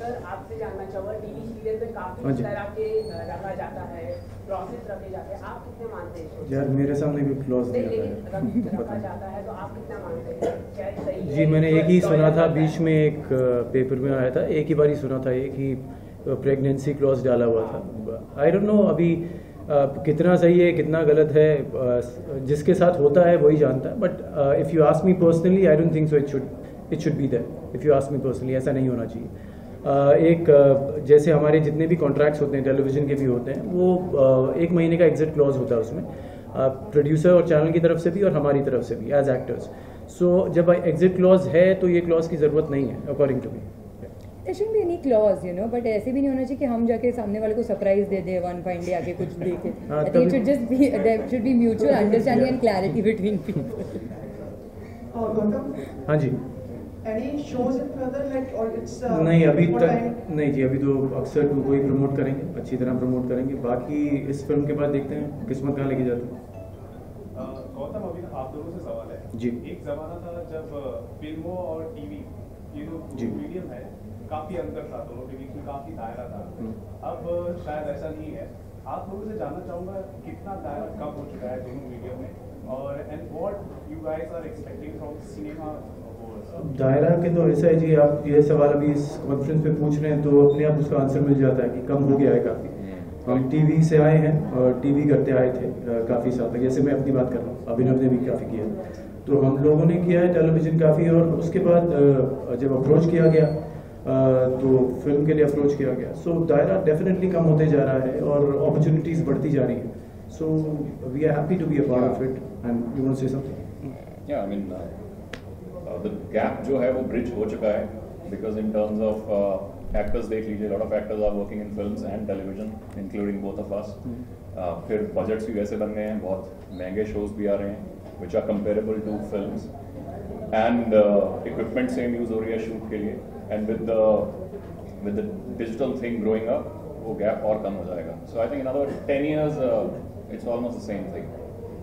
अगर आपसे जानना चाहूँगा, टीवी सीरियल में काफी तरह के रखा जाता है, क्लॉसेस रखे जाते हैं, आप कितने मानते हैं? यार मेरे सामने भी क्लॉज नहीं रखा जाता है तो आप कितना मानते हैं, क्या सही है? जी मैंने एक ही सुना था, बीच में एक पेपर में आया था, एक ही बार ही सुना था, एक ही प्रेगनेंसी क्लॉज डाला हुआ था। आई डोंट नो अभी कितना सही है कितना गलत है, जिसके साथ होता है वही जानता है। But if you ask me personally I don't think so it should be that. If you ask me personally ऐसा नहीं होना चाहिए। एक जैसे हमारे जितने भी कॉन्ट्रैक्ट्स होते हैं टेलीविज़न के भी होते हैं, वो 1 महीने का एग्जिट क्लॉज होता है उसमें, प्रोड्यूसर और चैनल की तरफ से भी और हमारी तरफ से भी एज एक्टर्स। सो जब एग्जिट क्लॉज है तो ये क्लॉज की ज़रूरत नहीं है according to me. There shouldn't be any clause, you know, but ऐसे भी नहीं होना चाहिए कि हम जाके सामने वाले को सरप्राइज दे दे वन फाइन डे आके कुछ दे के। I think it should just be there should be mutual understanding and clarity between people. और गौतम, हाँ जी, any shows in further like or it's नहीं अभी तक नहीं जी, अभी तो अक्सर टू को ही प्रमोट करेंगे, अच्छी तरह प्रमोट करेंगे। बाकी इस फिल्म के बाद देखते हैं किस्मत कहाँ लेके जाती है। गौतम, अभी आप दोनों से सवाल है जी। एक जमाना था जब फिल्मों और टीवी ये जो मीडियम है काफी अंतर था, दोनों के बीच में काफी दायरा था। अब शायद ऐसा नहीं है। आप लोगों से जानना चाहूंगा कितना दायरा कम हो चुका है दोनों मीडियम में, और and what you guys are expecting from cinema. दायरा के तो ऐसा है जी, आप ये सवाल अभी इस कॉन्फ्रेंस पे पूछ रहे हैं तो अपने आप उसका आंसर मिल जाता है कि कम हो गया है काफ़ी। हम टीवी से आए हैं और टीवी करते आए थे काफ़ी साल तक, जैसे मैं अपनी बात कर रहा हूँ, अभिनव ने भी काफ़ी किया, तो हम लोगों ने किया है टेलीविज़न काफ़ी। और उसके बाद जब अप्रोच किया गया तो फिल्म के लिए अप्रोच किया गया, सो दायरा डेफिनेटली कम होते जा रहा है और अपॉर्चुनिटीज़ बढ़ती जा रही हैं। So we are happy to be a part of it and you want to say something. या आई मीन द गैप जो है वो ब्रिज हो चुका है, because in terms of actors देख लीजिए, lot of actors are working in films and television including both of us. फिर बजट्स भी वैसे बन गए हैं, बहुत महंगे शोज भी आ रहे हैं which are comparable to films, and equipment same use हो रही है शूट के लिए, एंड with the digital thing growing up वो गैप और कम हो जाएगा। So I think in other 10 years it's almost the same thing.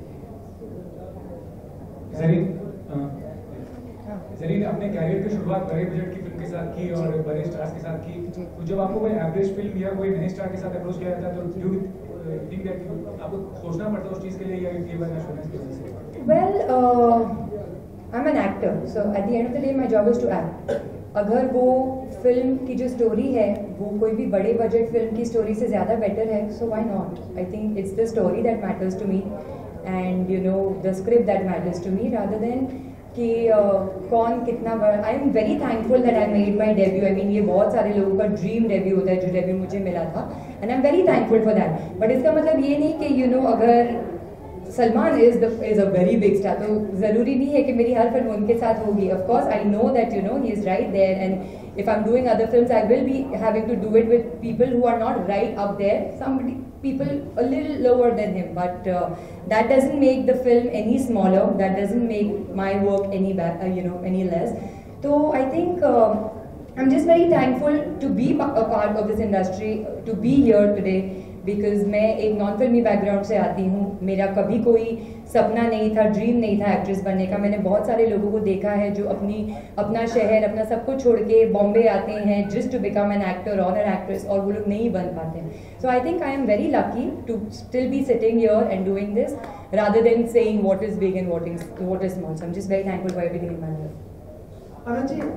Zareen अपने कैरियर की शुरुआत बड़े बजट की फिल्म के साथ की और बड़े स्टार्स के साथ की, तो जब आपको कोई एवरेज फिल्म या कोई मिनी स्टार के साथ अप्रोच किया जाता है तो यू थिंक दैट आपको सोचना पड़ता है उस चीज़ के लिए, या ये वाला एश्योरेंस की वजह से? Well, I'm an actor, so at the end of the day my job is to act. अगर वो फिल्म की जो स्टोरी है वो कोई भी बड़े बजट फिल्म की स्टोरी से ज़्यादा बेटर है, so why not? I think it's the story that matters to me and you know the script that matters to me rather than कि कौन कितना बड़ा। I am very thankful that I made my debut. I mean ये बहुत सारे लोगों का dream debut होता है जो डेब्यू मुझे मिला था, and I am very thankful for that. But इसका मतलब ये नहीं कि यू नो अगर Salman is a very big star तो ज़रूरी नहीं है कि मेरी हर फिल्म उनके साथ होगी। Of course I know that you know he is right there, and if I am doing other films I will be having to do it with people who are not right up there, somebody people a little lower than him, but that doesn't make the film any smaller, that doesn't make my work any any less. So I think I'm just very thankful to be a part of this industry, to be here today, because मैं एक non फिल्मी background से आती हूँ। मेरा कभी कोई सपना नहीं था, ड्रीम नहीं था एक्ट्रेस बनने का। मैंने बहुत सारे लोगों को देखा है जो अपना शहर अपना सब कुछ छोड़ के बॉम्बे आते हैं just to become an actor और एन एक्ट्रेस, और वो लोग नहीं बन पाते हैं। So I think I am very lucky to still be sitting here and doing this rather than saying what is big and what is small. So I'm just very thankful for everything in my life. Anand ji,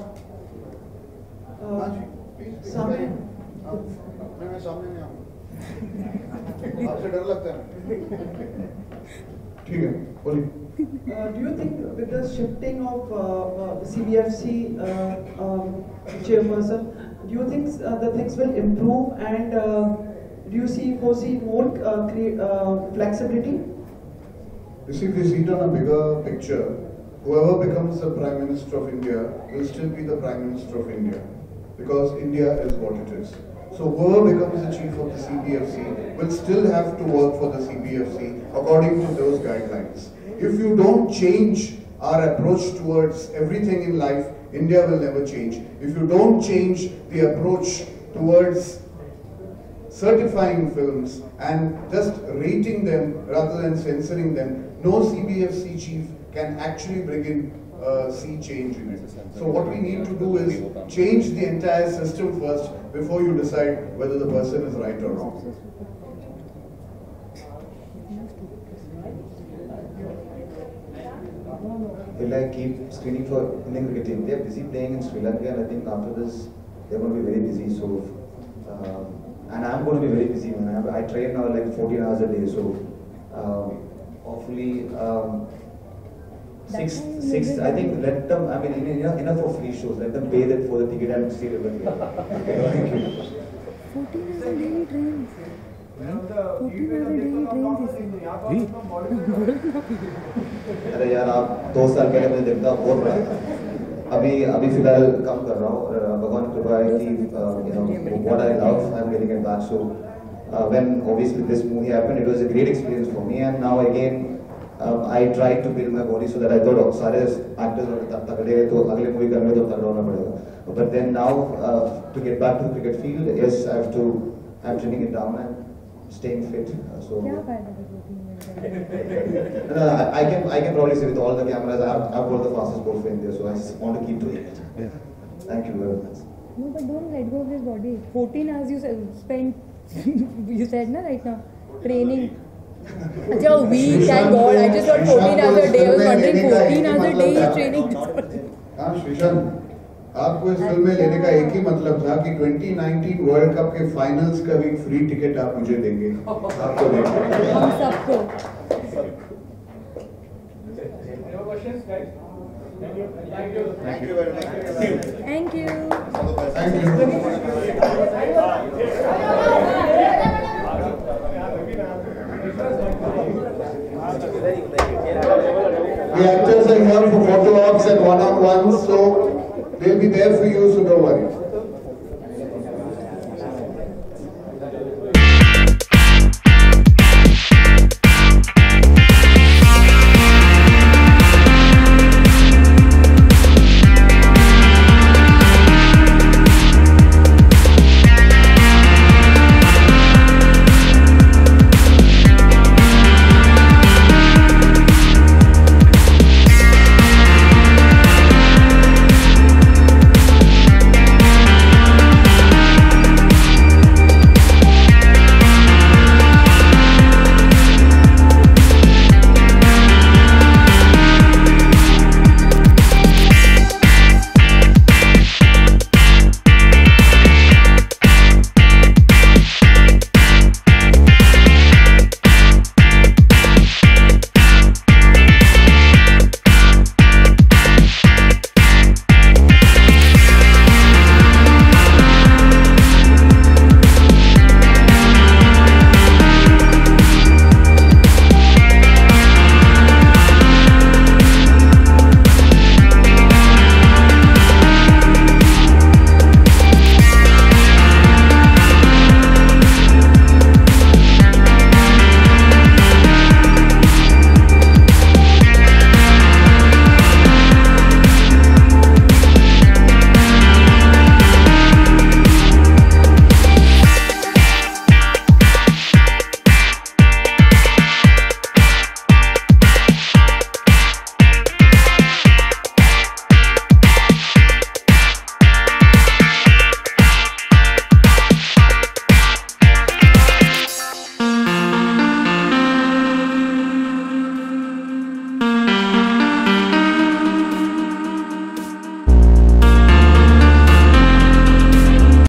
सामने मैं सामने नहीं आऊँगा, आपसे डर लगता है। ठीक है, बोलिए। Do you think with the shifting of the CBFC chairperson, do you think the things will improve, and do you foresee more flexibility? You see, if we see it on a bigger picture, whoever becomes the Prime Minister of India will still be the Prime Minister of India, because India is what it is. So whoever becomes the chief of the CBFC will still have to work for the CBFC according to those guidelines. If you don't change our approach towards everything in life, India will never change. If you don't change the approach towards certifying films and just rating them rather than censoring them, no CBFC chief can actually bring in see change in it. So what we need to do is change the entire system first before you decide whether the person is right or wrong. Will I keep screening for Indian cricket team? They are busy playing in Sri Lanka, and I think after this they're going to be very busy. So, and I'm going to be very busy. I train now like 14 hours a day. So, hopefully, six. I think let them. I mean, enough for free shows. Let them pay that for the ticket and stay over here. Thank you. 14 hours a daily trains. 14 hours a daily trains. अरे यार आप 2 साल पहले मुझे देखता बहुत बड़ा था अभी फिलहाल कम कर रहा हूँ भगवान कृपा है कि what I love I'm getting it back so when obviously this movie happened it was a great experience for me and now again I tried to build my body so that I thought सारे actors तगड़े हैं तो अगले movie करने में तो तगड़ा होना पड़ेगा but then now to get back to the cricket field yes I'm trimming it down and staying fit so no, I can probably say with all the cameras, I've got the fastest ball for India, so I just want to keep doing it. Yeah. Thank you very much. No, but don't let go of this body. 14 hours you spent, you said na right now, training. Achha, a week, thank God. I just got 14 hours a day. I was wondering 14 hours a day is training. हाँ श्रीशांत, आपको इस film में लेने का एक ही मतलब था कि 2019 वर्ल्ड कप के फाइनल्स का भी फ्री टिकट आप मुझे देंगे आपको देंगे हम सबको Thank you very much. Thank you. Thank you. The actors are here for photo ops and one-on-ones, so they'll be there for you, so don't worry.